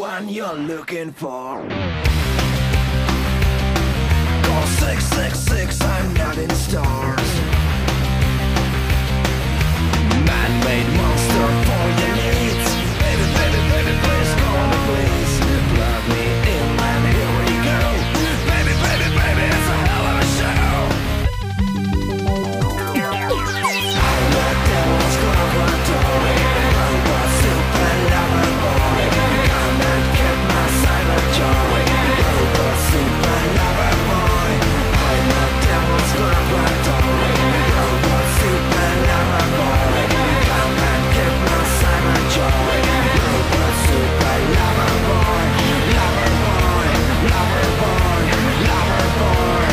one you're looking for. Call 666, I'm not in stars. Man-made monster for your needs. Baby, baby, baby, please call me, please. Plug me in and here we go. Baby, baby, baby, it's a hell of a show. I'm the devil's laboratory, robot super lover boy. Come and get my silent joy. Robot super lover boy. I'm the devil's laboratory, robot super lover boy. Come and get my silent joy. Robot super lover boy. Lover boy, lover boy, lover boy.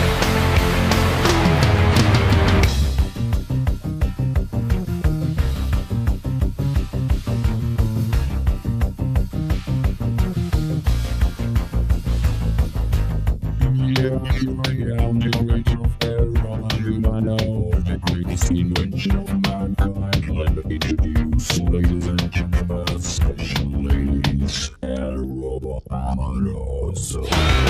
Yeah, here I am, the origin of error, and I know the greatest invention of mankind. Let me introduce, ladies and gentlemen, special ladies, El Robot Amoroso.